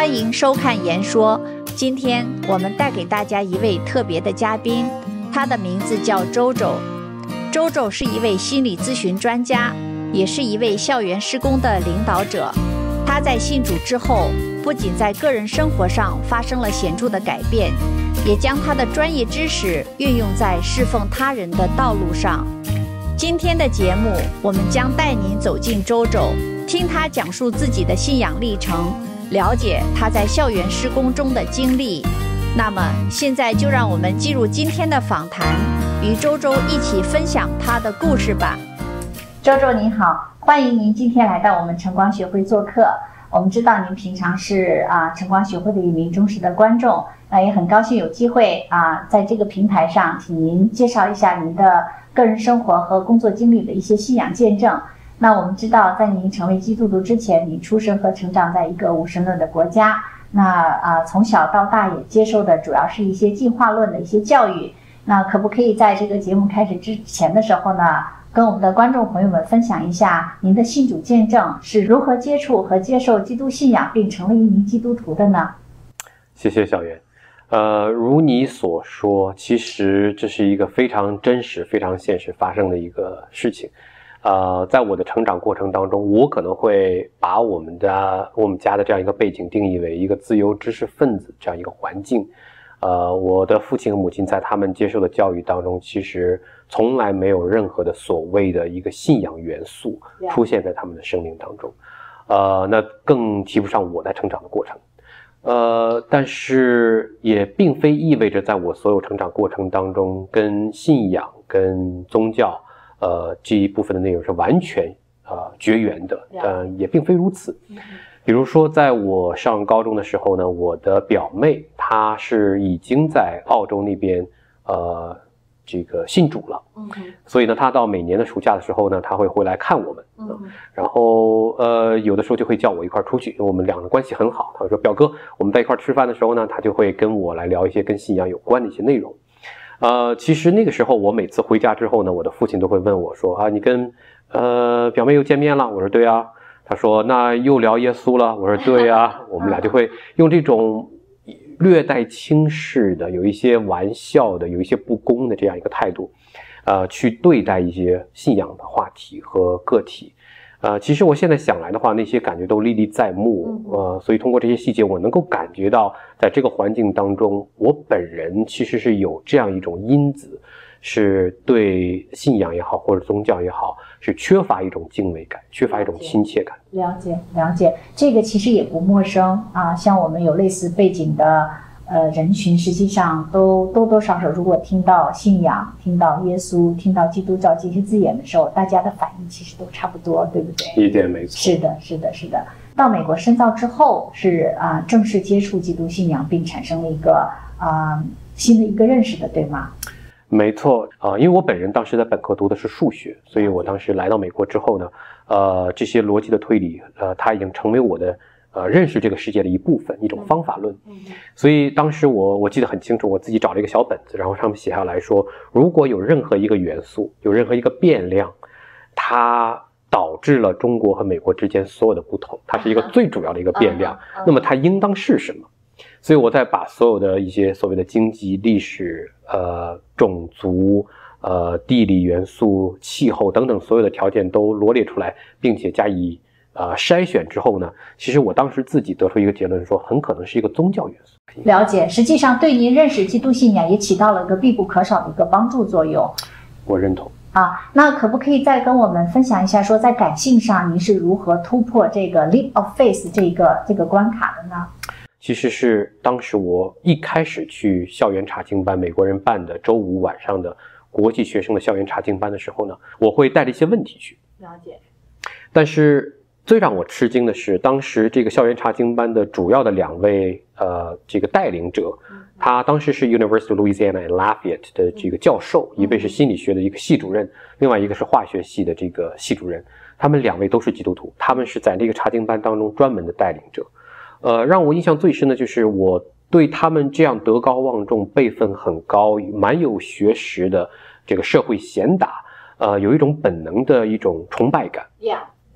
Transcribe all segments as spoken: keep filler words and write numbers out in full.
欢迎收看言说。今天我们带给大家一位特别的嘉宾，他的名字叫周周。周周是一位心理咨询专家，也是一位校园施工的领导者。他在信主之后，不仅在个人生活上发生了显著的改变，也将他的专业知识运用在侍奉他人的道路上。今天的节目，我们将带您走进周周，听他讲述自己的信仰历程，了解他在校园施工中的经历。那么现在就让我们进入今天的访谈，与周周一起分享他的故事吧。周周您好，欢迎您今天来到我们晨光学会做客。我们知道您平常是啊晨光学会的一名忠实的观众，那也很高兴有机会啊在这个平台上请您介绍一下您的个人生活和工作经历的一些信仰见证。那我们知道，在您成为基督徒之前，您出生和成长在一个无神论的国家，那啊从小到大也接受的主要是一些进化论的一些教育。那可不可以在这个节目开始之前的时候呢，跟我们的观众朋友们分享一下您的信主见证是如何接触和接受基督信仰，并成为一名基督徒的呢？ 谢谢小袁。呃，如你所说，其实这是一个非常真实、非常现实发生的一个事情。呃，在我的成长过程当中，我可能会把我们的我们家的这样一个背景定义为一个自由知识分子这样一个环境。呃，我的父亲和母亲在他们接受的教育当中，其实从来没有任何的所谓的一个信仰元素出现在他们的生命当中。呃，那更提不上我在成长的过程。呃，但是也并非意味着在我所有成长过程当中，跟信仰、跟宗教，呃，这一部分的内容是完全呃绝缘的，但也并非如此。比如说，在我上高中的时候呢，我的表妹她是已经在澳洲那边呃这个信主了，嗯，所以呢，她到每年的暑假的时候呢，她会回来看我们，嗯，然后呃有的时候就会叫我一块出去，因为我们两个关系很好。她会说表哥，我们在一块吃饭的时候呢，她就会跟我来聊一些跟信仰有关的一些内容。呃，其实那个时候我每次回家之后呢，我的父亲都会问我说啊，你跟呃表妹又见面了？我说对啊。他说那又聊耶稣了？我说对啊。我们俩就会用这种略带轻视的，有一些玩笑的，有一些不公的这样一个态度，呃，去对待一些信仰的话题和个体。呃，其实我现在想来的话，那些感觉都历历在目。呃，所以通过这些细节，我能够感觉到，在这个环境当中，我本人其实是有这样一种因子，是对信仰也好，或者宗教也好，是缺乏一种敬畏感，缺乏一种亲切感。 了解，了解，这个其实也不陌生啊。像我们有类似背景的呃人群，实际上都多多少少，如果听到信仰、听到耶稣、听到基督教这些字眼的时候，大家的反应其实都差不多，对不对？ 一点没错。 是的，是的，是的。到美国深造之后，是啊、呃，正式接触基督信仰，并产生了一个啊、呃、新的一个认识的，对吗？ 没错啊、呃，因为我本人当时在本科读的是数学，所以我当时来到美国之后呢，呃，这些逻辑的推理，呃，它已经成为我的呃认识这个世界的一部分，一种方法论。所以当时我我记得很清楚，我自己找了一个小本子，然后上面写下来说，如果有任何一个元素，有任何一个变量，它导致了中国和美国之间所有的不同，它是一个最主要的一个变量，那么它应当是什么？所以我再把所有的一些所谓的经济、历史、呃种族、呃地理元素、气候等等所有的条件都罗列出来，并且加以呃筛选之后呢，其实我当时自己得出一个结论说，很可能是一个宗教元素。 了解，实际上对您认识基督信仰也起到了一个必不可少的一个帮助作用。 我认同。 啊，那可不可以再跟我们分享一下，说在感性上您是如何突破这个 leap of faith 这个这个关卡的呢？ 其实是当时我一开始去校园查经班，美国人办的周五晚上的国际学生的校园查经班的时候呢，我会带着一些问题去。 了解。 但是最让我吃惊的是，当时这个校园查经班的主要的两位呃这个带领者，他当时是 University of Louisiana and Lafayette 的这个教授，一位是心理学的一个系主任，另外一个是化学系的这个系主任，他们两位都是基督徒，他们是在这个查经班当中专门的带领者。呃，让我印象最深的就是我对他们这样德高望重、辈分很高、蛮有学识的这个社会贤达，呃，有一种本能的一种崇拜感。 Yeah.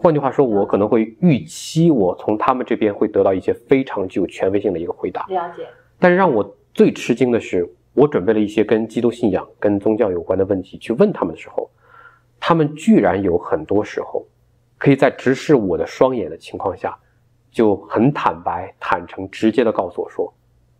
换句话说，我可能会预期我从他们这边会得到一些非常具有权威性的一个回答。 了解。 但是让我最吃惊的是，我准备了一些跟基督信仰、跟宗教有关的问题去问他们的时候，他们居然有很多时候可以在直视我的双眼的情况下，就很坦白、坦诚、直接的告诉我说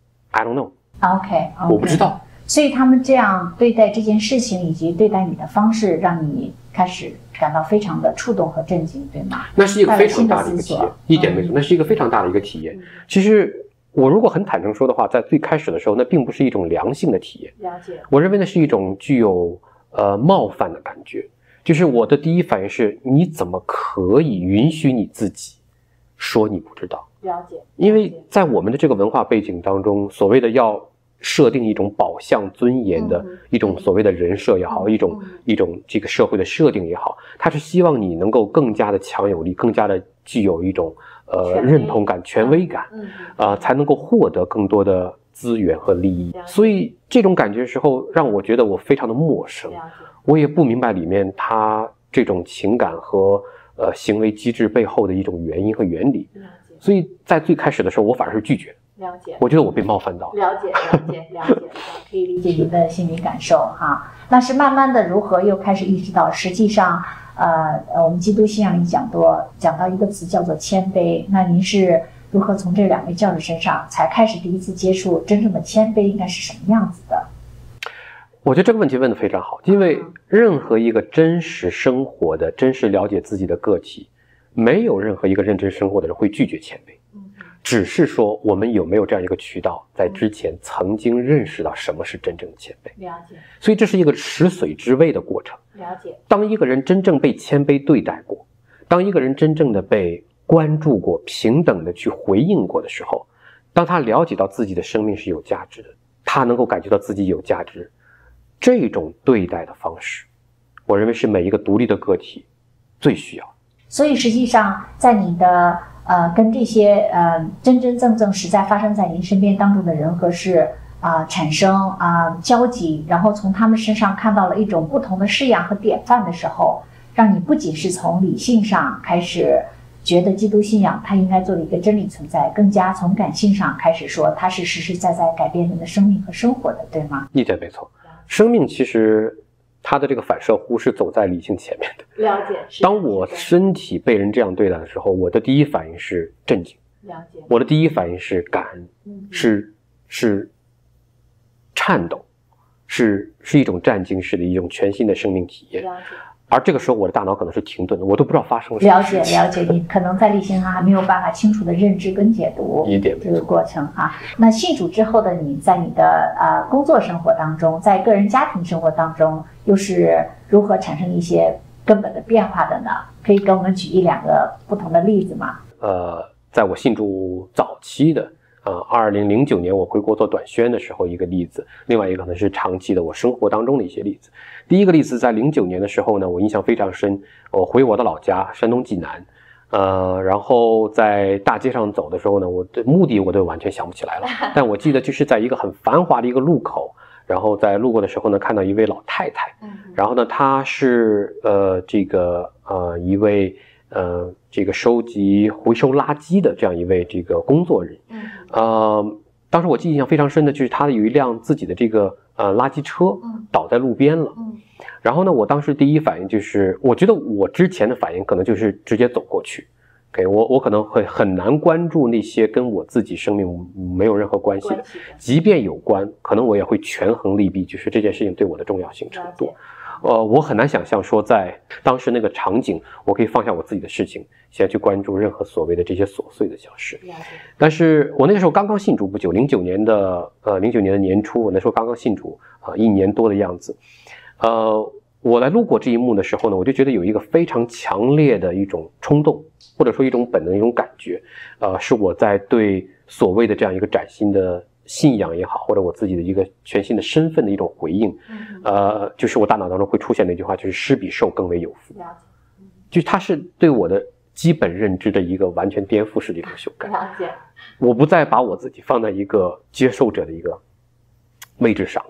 I don't know。OK， 我不知道。 所以他们这样对待这件事情以及对待你的方式，让你开始感到非常的触动和震惊，对吗？ 那是一个非常大的一个体验，一点没错，那是一个非常大的一个体验。其实我如果很坦诚说的话，在最开始的时候，那并不是一种良性的体验。 了解。我认为那是一种具有呃冒犯的感觉，就是我的第一反应是，你怎么可以允许你自己说你不知道？ 了解。 因为在我们的这个文化背景当中，所谓的要设定一种保相尊严的一种所谓的人设也好，一种一种这个社会的设定也好，它是希望你能够更加的强有力，更加的具有一种呃认同感、权威感，呃，才能够获得更多的资源和利益。所以这种感觉的时候，让我觉得我非常的陌生，我也不明白里面它这种情感和呃行为机制背后的一种原因和原理。所以在最开始的时候，我反而是拒绝。 了解， 我觉得我被冒犯到。 了解，了解，了解，可以理解您的心理感受哈。那是慢慢的如何又开始意识到，实际上，呃呃，我们基督信仰里讲多讲到一个词叫做谦卑。那您是如何从这两位教授身上才开始第一次接触真正的谦卑应该是什么样子的？ 我觉得这个问题问得非常好，因为任何一个真实生活的、真实了解自己的个体，没有任何一个认真生活的人会拒绝谦卑。只是说我们有没有这样一个渠道，在之前曾经认识到什么是真正的谦卑。 了解。 所以这是一个食髓知味的过程。 了解。 当一个人真正被谦卑对待过，当一个人真正的被关注过、平等的去回应过的时候，当他了解到自己的生命是有价值的，他能够感觉到自己有价值，这种对待的方式，我认为是每一个独立的个体最需要。 所以实际上在你的呃，跟这些呃真真正正实在发生在您身边当中的人和事啊、呃、产生啊、呃、交集，然后从他们身上看到了一种不同的式样和典范的时候，让你不仅是从理性上开始觉得基督信仰它应该做的一个真理存在，更加从感性上开始说它是实实在在改变人的生命和生活的，对吗？ 一点没错，生命其实它的这个反射弧是走在理性前面的。 了解。 当我身体被人这样对待的时候，我的第一反应是震惊。 了解。我的第一反应是感恩，嗯、是是颤抖，是是一种战惊式的一种全新的生命体验。 了解。 而这个时候我的大脑可能是停顿的，我都不知道发生了什么。 了解了解，你可能在理性上还没有办法清楚的认知跟解读一点这个过程啊。那信主之后的你，在你的呃工作生活当中，在个人家庭生活当中，又是如何产生一些根本的变化的呢？可以给我们举一两个不同的例子吗？ 呃，在我信主早期的呃二零零九年我回国做短宣的时候一个例子，另外一个可能是长期的我生活当中的一些例子。第一个例子在零九年的时候呢，我印象非常深，我回我的老家山东济南，呃，然后在大街上走的时候呢，我的目的我都完全想不起来了，但我记得就是在一个很繁华的一个路口，然后在路过的时候呢，看到一位老太太，然后呢，她是呃这个呃一位呃这个收集回收垃圾的这样一位这个工作人，呃，当时我记忆印象非常深的就是她有一辆自己的这个呃垃圾车倒在路边了，然后呢，我当时第一反应就是，我觉得我之前的反应可能就是直接走过去。OK， 我我可能会很难关注那些跟我自己生命没有任何关系的，即便有关，可能我也会权衡利弊，就是这件事情对我的重要性程度。呃，我很难想象说在当时那个场景，我可以放下我自己的事情，先去关注任何所谓的这些琐碎的小事。但是我那个时候刚刚信主不久，零九年的呃零九年的年初，我那时候刚刚信主啊、呃，一年多的样子。呃，我来路过这一幕的时候呢，我就觉得有一个非常强烈的一种冲动，或者说一种本能的一种感觉，呃，是我在对所谓的这样一个崭新的信仰也好，或者我自己的一个全新的身份的一种回应，呃，就是我大脑当中会出现的一句话，就是施比受更为有福，就是它是对我的基本认知的一个完全颠覆式的一种修改。 了解， 我不再把我自己放在一个接受者的一个位置上。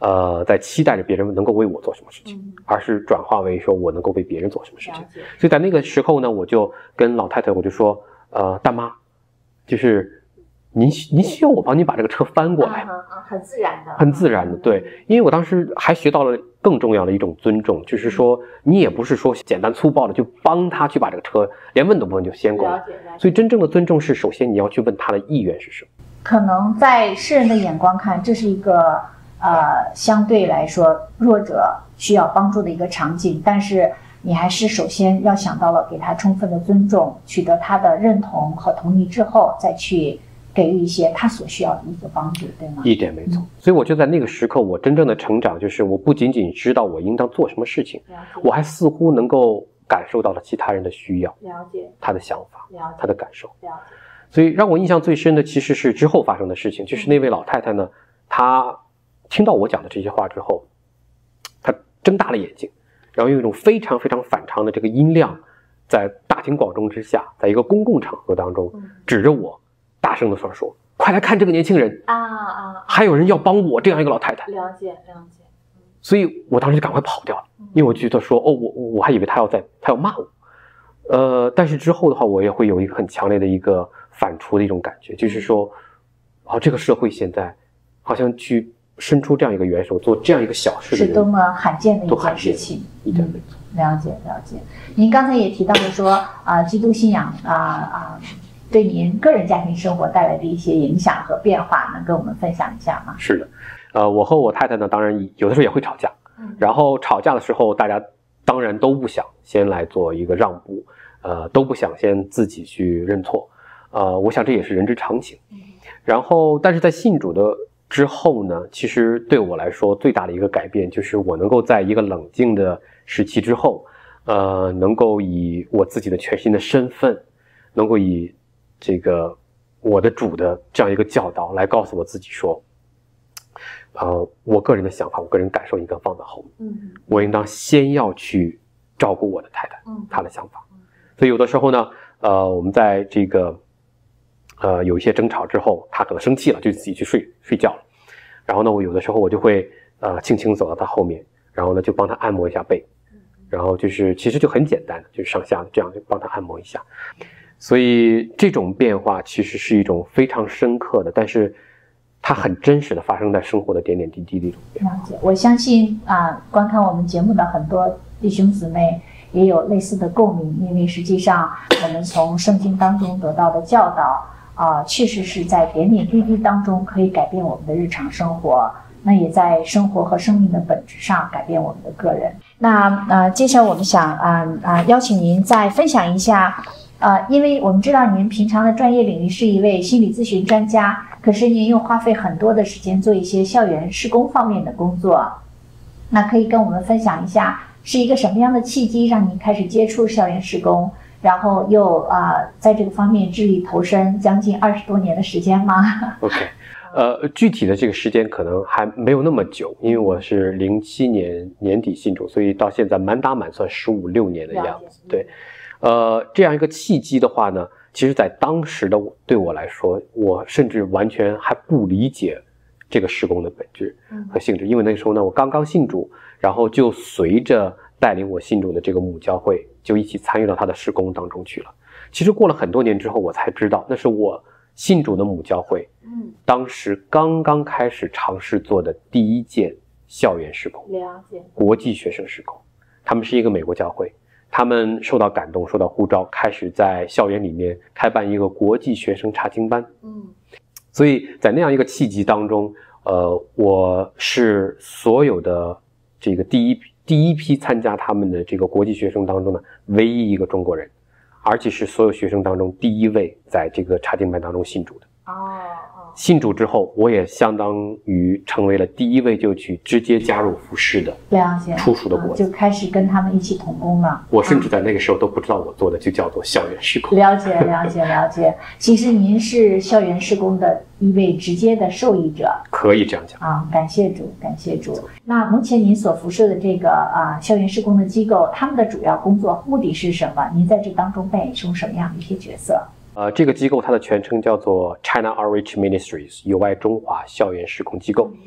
呃，在期待着别人能够为我做什么事情， 嗯、 而是转化为说我能够为别人做什么事情。所以在那个时候呢，我就跟老太太我就说，呃，大妈，就是您您需要我帮您把这个车翻过来， 啊啊、很自然的， 很自然的，对，因为我当时还学到了更重要的一种尊重，就是说你也不是说简单粗暴的就帮他去把这个车连问都不问就先过来，所以真正的尊重是首先你要去问他的意愿是什么。 可能在世人的眼光看，这是一个呃相对来说弱者需要帮助的一个场景，但是你还是首先要想到了给他充分的尊重，取得他的认同和同意之后，再去给予一些他所需要的一个帮助，对吗？ 一点没错。嗯、所以我就在那个时刻，我真正的成长就是我不仅仅知道我应当做什么事情，我还似乎能够感受到了其他人的需要， 了解他的想法， 了解他的感受， 了解。 所以让我印象最深的其实是之后发生的事情，就是那位老太太呢，她听到我讲的这些话之后，她睁大了眼睛，然后用一种非常非常反常的这个音量，在大庭广众之下，在一个公共场合当中，指着我大声的说说，快来看这个年轻人啊啊！ 还有人要帮我这样一个老太太。 了解了解。 所以我当时就赶快跑掉了，因为我觉得说，哦，我我还以为他要在他要骂我，呃，但是之后的话，我也会有一个很强烈的一个反刍的一种感觉，就是说，哦，这个社会现在好像去伸出这样一个援手，做这样一个小事的人， 是多么罕见的一件事情。 一点没错。 嗯，了解了解。您刚才也提到了说，啊、呃，基督信仰啊啊、呃，对您个人家庭生活带来的一些影响和变化，能跟我们分享一下吗？ 是的，呃，我和我太太呢，当然有的时候也会吵架，嗯、然后吵架的时候，大家当然都不想先来做一个让步，呃，都不想先自己去认错。呃，我想这也是人之常情。然后，但是在信主的之后呢，其实对我来说最大的一个改变，就是我能够在一个冷静的时期之后，呃，能够以我自己的全新的身份，能够以这个我的主的这样一个教导来告诉我自己说，呃，我个人的想法，我个人感受应该放在后面，嗯，我应当先要去照顾我的太太，嗯，她的想法。所以有的时候呢，呃，我们在这个。呃，有一些争吵之后，他可能生气了，就自己去睡睡觉了。然后呢，我有的时候我就会呃轻轻走到他后面，然后呢就帮他按摩一下背，然后就是其实就很简单的，就是上下这样就帮他按摩一下。所以这种变化其实是一种非常深刻的，但是它很真实的发生在生活的点点滴滴的一种变化。 了解，我相信啊、呃，观看我们节目的很多弟兄姊妹也有类似的共鸣，因为实际上我们从圣经当中得到的教导。啊、呃，确实是在点点滴滴当中可以改变我们的日常生活，那也在生活和生命的本质上改变我们的个人。那呃，接下来我们想啊啊、呃呃、邀请您再分享一下，呃，因为我们知道您平常的专业领域是一位心理咨询专家，可是您又花费很多的时间做一些校园事工方面的工作，那可以跟我们分享一下，是一个什么样的契机让您开始接触校园事工？然后又啊、呃，在这个方面致力投身将近二十多年的时间吗 ？OK， 呃，具体的这个时间可能还没有那么久，因为我是零七年年底信主，所以到现在满打满算十五六年的样子。对，呃，这样一个契机的话呢，其实在当时的我对我来说，我甚至完全还不理解这个事工的本质和性质，因为那个时候呢，我刚刚信主，然后就随着带领我信主的这个母教会。就一起参与到他的事工当中去了。其实过了很多年之后，我才知道那是我信主的母教会，嗯，当时刚刚开始尝试做的第一件校园事工， 了解， 国际学生事工。他们是一个美国教会，他们受到感动，受到呼召，开始在校园里面开办一个国际学生查经班，嗯，所以在那样一个契机当中，呃，我是所有的这个第一批。第一批参加他们的这个国际学生当中呢，唯一一个中国人，而且是所有学生当中第一位在这个查经班当中信主的。哦哦。信主之后，我也相当于成为了第一位就去直接加入服事的了解初熟的国子、 嗯，就开始跟他们一起同工了。 我甚至在那个时候都不知道我做的就叫做校园事工。 了解了解了解，其实您是校园事工的一位直接的受益者， 可以这样讲啊！感谢主，感谢主。那目前您所辐射的这个啊校园事工的机构，他们的主要工作目的是什么？您在这当中扮演出什么样的一些角色？ 呃，这个机构它的全称叫做 China Outreach Ministries， 友爱中华校园事工机构。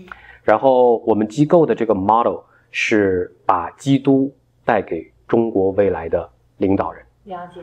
然后我们机构的这个 model 是把基督带给中国未来的领导人。 了解。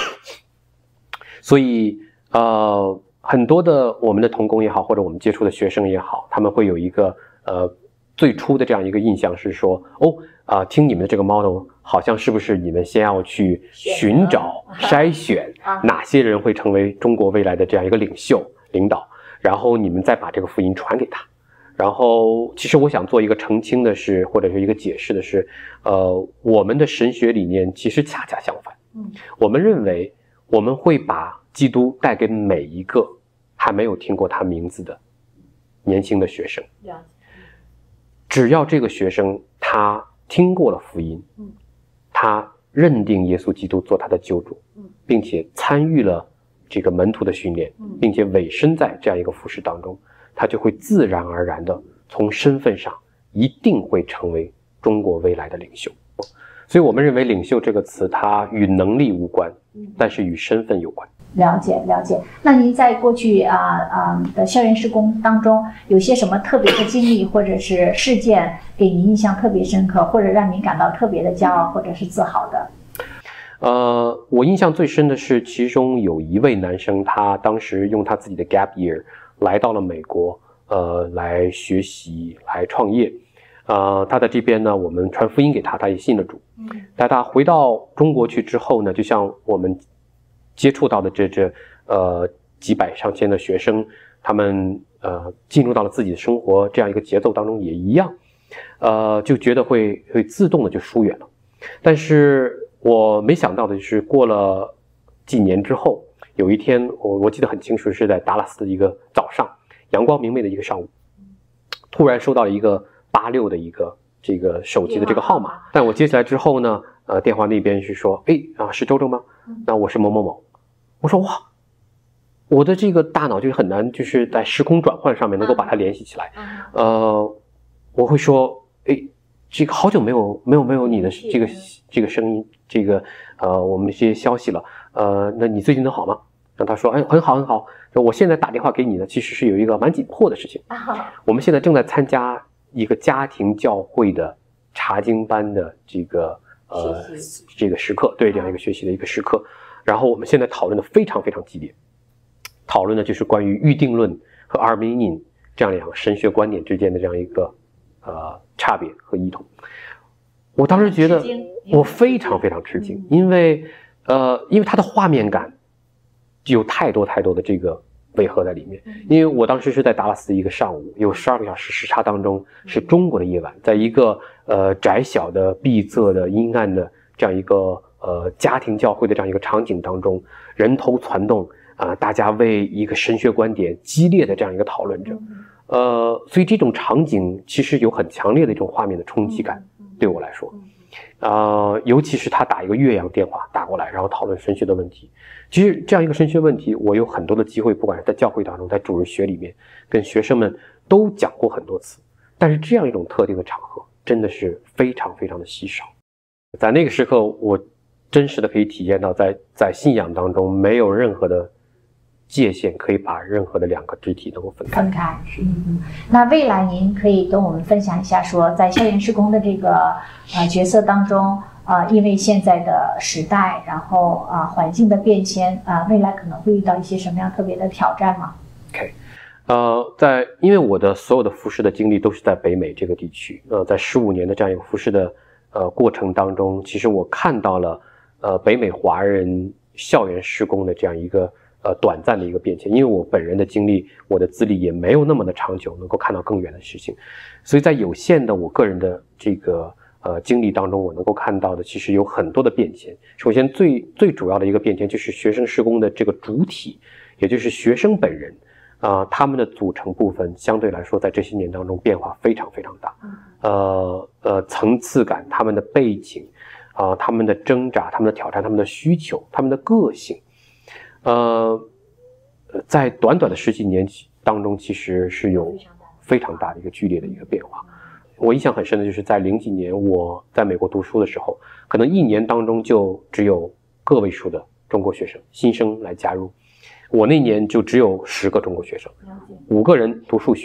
所以呃，很多的我们的同工也好，或者我们接触的学生也好，他们会有一个呃最初的这样一个印象是说，哦啊、呃，听你们的这个 model 好像是不是你们先要去寻找筛选哪些人会成为中国未来的这样一个领袖领导，然后你们再把这个福音传给他。然后其实我想做一个澄清的是，或者是一个解释的是，呃，我们的神学理念其实恰恰相反。 嗯， 我们认为我们会把基督带给每一个还没有听过他名字的年轻的学生。只要这个学生他听过了福音， 嗯， 他认定耶稣基督做他的救主， 嗯， 并且参与了这个门徒的训练， 嗯， 并且委身在这样一个服事当中，他就会自然而然的从身份上一定会成为中国未来的领袖。所以我们认为领袖这个词它与能力无关，但是与身份有关。 了解了解。那您在过去啊啊、呃、的校园事工当中，有些什么特别的经历或者是事件给您印象特别深刻，或者让您感到特别的骄傲或者是自豪的？ 呃，我印象最深的是，其中有一位男生，他当时用他自己的 gap year 来到了美国，呃，来学习，来创业。呃，他在这边呢，我们传福音给他，他也信了主。 嗯， 但他回到中国去之后呢，就像我们接触到的这这呃几百上千的学生，他们呃进入到了自己的生活这样一个节奏当中也一样，呃，就觉得会会自动的就疏远了。但是我没想到的就是过了几年之后，有一天我我记得很清楚，是在达拉斯的一个早上，阳光明媚的一个上午，突然收到了一个八六的一个这个手机的这个号码，但我接起来之后呢，呃，电话那边是说，哎啊，是周周吗？那我是某某某。我说哇，我的这个大脑就很难，就是在时空转换上面能够把它联系起来。呃，我会说，哎，这个好久没有没有没有你的这个这个声音，这个呃我们这些消息了。呃，那你最近都好吗？让他说，哎，很好很好。我现在打电话给你呢，其实是有一个蛮紧迫的事情。我们现在正在参加一个家庭教会的查经班的这个呃这个时刻，对这样一个学习的一个时刻。然后我们现在讨论的非常非常激烈，讨论的就是关于预定论和阿尔梅尼这样两个神学观点之间的这样一个呃差别和异同。我当时觉得我非常非常吃惊，因为呃因为它的画面感有太多太多的这个违和在里面。因为我当时是在达拉斯一个上午，有十二个小时时差当中，是中国的夜晚，在一个呃窄小的闭塞的阴暗的这样一个呃家庭教会的这样一个场景当中，人头攒动啊、呃，大家为一个神学观点激烈的这样一个讨论着，呃，所以这种场景其实有很强烈的一种画面的冲击感，对我来说，呃，尤其是他打一个越洋电话打过来，然后讨论神学的问题。其实这样一个神学问题，我有很多的机会，不管是在教会当中，在主日学里面，跟学生们都讲过很多次。但是这样一种特定的场合，真的是非常非常的稀少。在那个时刻，我真实的可以体验到在，在在信仰当中，没有任何的界限可以把任何的两个肢体能够分开。 分开，嗯嗯。那未来您可以跟我们分享一下说，说在校园事工的这个呃角色当中，呃，因为现在的时代，然后啊、呃、环境的变迁啊、呃，未来可能会遇到一些什么样特别的挑战吗 ？OK， 呃，在因为我的所有的服事的经历都是在北美这个地区，呃，在十五年的这样一个服事的呃过程当中，其实我看到了呃北美华人校园事工的这样一个呃短暂的一个变迁。因为我本人的经历，我的资历也没有那么的长久，能够看到更远的事情，所以在有限的我个人的这个呃经历当中，我能够看到的其实有很多的变迁。首先最最主要的一个变迁就是学生事工的这个主体，也就是学生本人啊、呃，他们的组成部分相对来说在这些年当中变化非常非常大，呃呃层次感，他们的背景啊、呃，他们的挣扎，他们的挑战，他们的需求，他们的个性，呃，在短短的十几年当中，其实是有非常大的一个剧烈的一个变化。我印象很深的就是在零几年我在美国读书的时候，可能一年当中就只有个位数的中国学生新生来加入。我那年就只有十个中国学生，五个人读数学，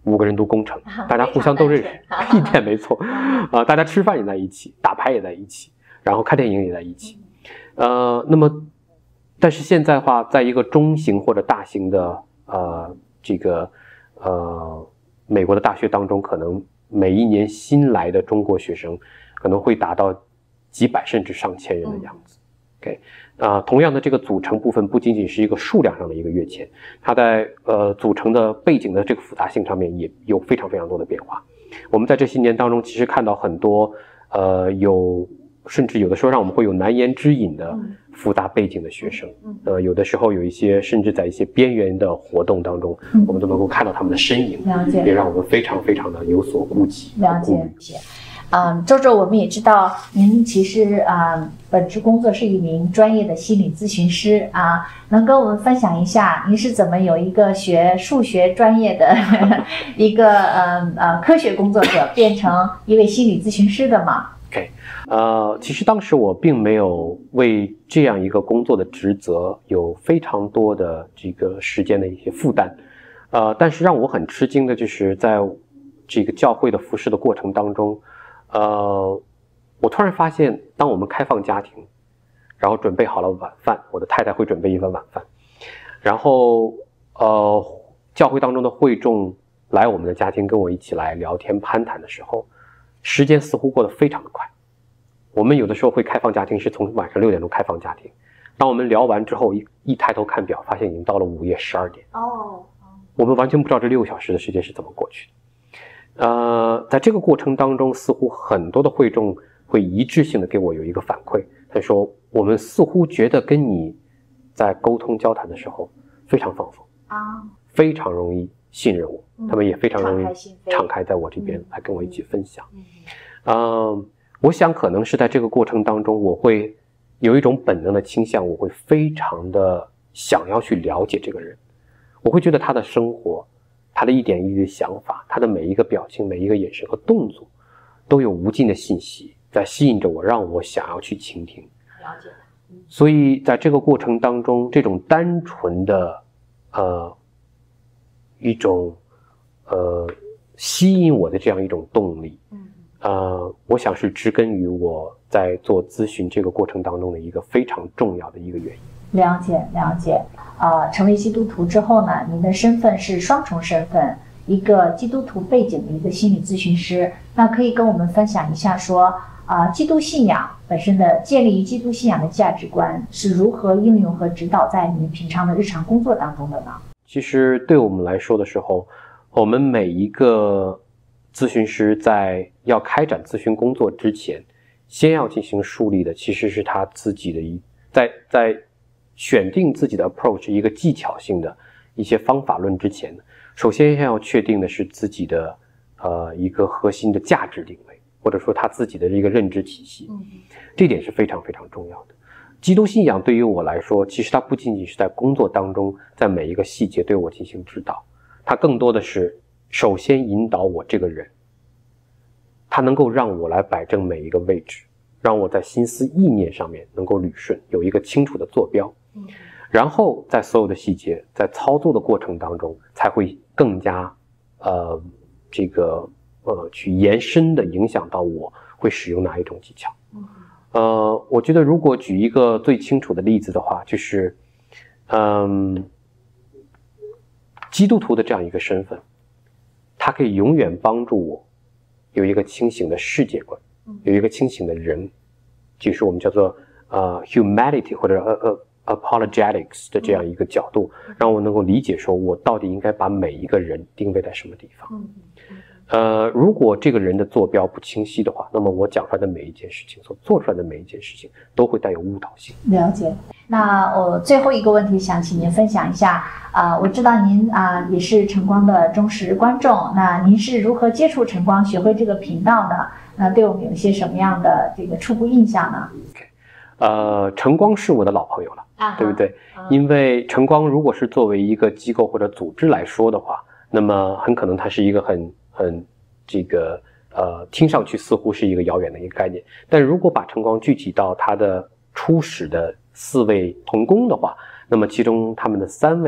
五个人读工程，大家互相都认识，一点没错啊，大家吃饭也在一起，打牌也在一起，然后看电影也在一起。呃，那么但是现在的话，在一个中型或者大型的呃这个呃美国的大学当中，可能每一年新来的中国学生可能会达到几百甚至上千人的样子。OK， 啊、呃，同样的这个组成部分不仅仅是一个数量上的一个跃迁，它在呃组成的背景的这个复杂性上面也有非常非常多的变化。我们在这些年当中，其实看到很多呃有甚至有的时候让我们会有难言之隐的复杂背景的学生，呃，有的时候有一些甚至在一些边缘的活动当中，我们都能够看到他们的身影， 了解， 也让我们非常非常的有所顾忌。 了解。嗯，周周，我们也知道您其实啊、呃，本职工作是一名专业的心理咨询师啊，能跟我们分享一下您是怎么有一个学数学专业的一个呃呃科学工作者变成一位心理咨询师的吗 ？OK， 呃，其实当时我并没有为这样一个工作的职责有非常多的这个时间的一些负担，呃，但是让我很吃惊的就是在这个教会的服侍的过程当中。呃，我突然发现，当我们开放家庭，然后准备好了晚饭，我的太太会准备一份晚饭，然后呃，教会当中的会众来我们的家庭跟我一起来聊天攀谈的时候，时间似乎过得非常的快。我们有的时候会开放家庭是从晚上六点钟开放家庭，当我们聊完之后一一抬头看表，发现已经到了午夜十二点。 哦， 我们完全不知道这六个小时的时间是怎么过去的。呃，在这个过程当中，似乎很多的会众会一致性的给我有一个反馈，他说我们似乎觉得跟你在沟通交谈的时候非常放松啊，非常容易信任我，嗯、他们也非常容易敞开在我这边来跟我一起分享。嗯，呃，我想可能是在这个过程当中，我会有一种本能的倾向，我会非常的想要去了解这个人，我会觉得他的生活。他的一点一滴的想法，他的每一个表情、每一个眼神和动作，都有无尽的信息在吸引着我，让我想要去倾听。 了解。 所以在这个过程当中，这种单纯的，呃，一种，呃，吸引我的这样一种动力，嗯，呃，我想是植根于我在做咨询这个过程当中的一个非常重要的一个原因。 了解了解，呃，成为基督徒之后呢，您的身份是双重身份，一个基督徒背景的一个心理咨询师。那可以跟我们分享一下说，呃，基督信仰本身的建立于基督信仰的价值观是如何应用和指导在你平常的日常工作当中的呢？ 其实对我们来说的时候，我们每一个咨询师在要开展咨询工作之前，先要进行树立的其实是他自己的一在在。选定自己的 approach 一个技巧性的一些方法论之前，首先要确定的是自己的呃一个核心的价值定位，或者说他自己的一个认知体系，这点是非常非常重要的。基督信仰对于我来说，其实它不仅仅是在工作当中，在每一个细节对我进行指导，它更多的是首先引导我这个人，它能够让我来摆正每一个位置，让我在心思意念上面能够捋顺，有一个清楚的坐标。然后在所有的细节，在操作的过程当中，才会更加，呃，这个呃去延伸的影响到我会使用哪一种技巧。呃，我觉得如果举一个最清楚的例子的话，就是，嗯，基督徒的这样一个身份，它可以永远帮助我有一个清醒的世界观，有一个清醒的人，就是我们叫做呃 humanity 或者呃呃。apologetics 的这样一个角度，让我能够理解说我到底应该把每一个人定位在什么地方。呃，如果这个人的坐标不清晰的话，那么我讲出来的每一件事情，所做出来的每一件事情都会带有误导性。 了解。那我最后一个问题想请您分享一下，啊、呃，我知道您啊、呃、也是晨光的忠实观众，那您是如何接触晨光、学会这个频道的？那对我们有一些什么样的这个初步印象呢？ Okay. 呃，晨光是我的老朋友了，啊、对不对？啊、因为晨光如果是作为一个机构或者组织来说的话，那么很可能它是一个很很这个呃，听上去似乎是一个遥远的一个概念。但如果把晨光具体到它的初始的四位同工的话，那么其中他们的三位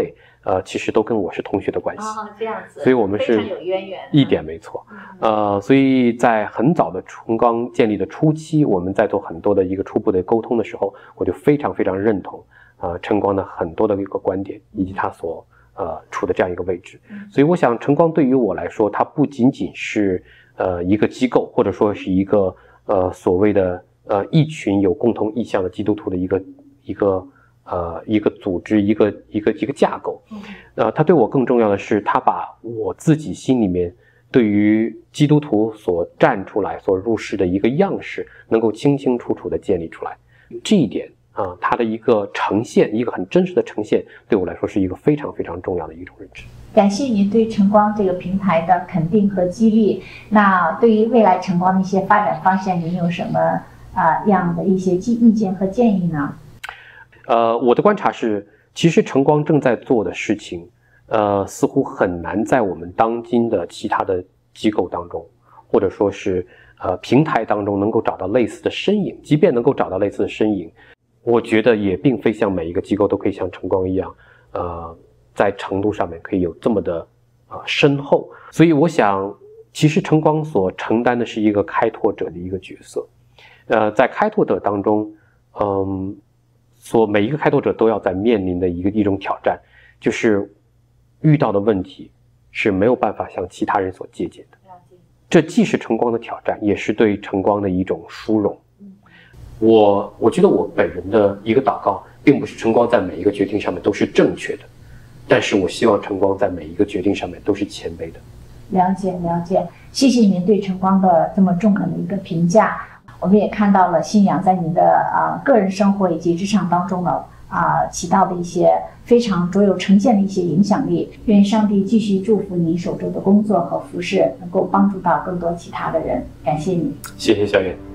呃，其实都跟我是同学的关系。 哦，这样子。 所以我们是非常有渊源。 一点没错。呃，所以在很早的晨光建立的初期，我们在做很多的一个初步的沟通的时候，我就非常非常认同呃晨光的很多的一个观点，以及他所呃处的这样一个位置。所以我想晨光对于我来说，它不仅仅是呃一个机构，或者说是一个呃所谓的呃一群有共同意向的基督徒的一个一个呃一个组织，一个一个一个架构。呃，它对我更重要的是，它把我自己心里面对于基督徒所站出来、所入世的一个样式，能够清清楚楚地建立出来。这一点啊、呃，它的一个呈现，一个很真实的呈现，对我来说是一个非常非常重要的一种认知。 感谢您对晨光这个平台的肯定和激励。那对于未来晨光的一些发展方向，您有什么啊、呃、样的一些意见和建议呢？ 呃，我的观察是，其实晨光正在做的事情，呃，似乎很难在我们当今的其他的机构当中，或者说是呃平台当中能够找到类似的身影。即便能够找到类似的身影，我觉得也并非像每一个机构都可以像晨光一样，呃，在程度上面可以有这么的呃深厚。所以我想，其实晨光所承担的是一个开拓者的一个角色。呃，在开拓者当中，嗯。所每一个开拓者都要在面临的一个一种挑战，就是遇到的问题是没有办法向其他人所借鉴的。这既是晨光的挑战，也是对晨光的一种殊荣。我我觉得我本人的一个祷告，并不是晨光在每一个决定上面都是正确的，但是我希望晨光在每一个决定上面都是谦卑的。 了解了解，谢谢您对晨光的这么中肯的一个评价。我们也看到了信仰在你的啊、呃、个人生活以及职场当中呢啊、呃、起到的一些非常卓有呈现的一些影响力。愿上帝继续祝福你手中的工作和服事，能够帮助到更多其他的人。感谢你， 谢谢小远。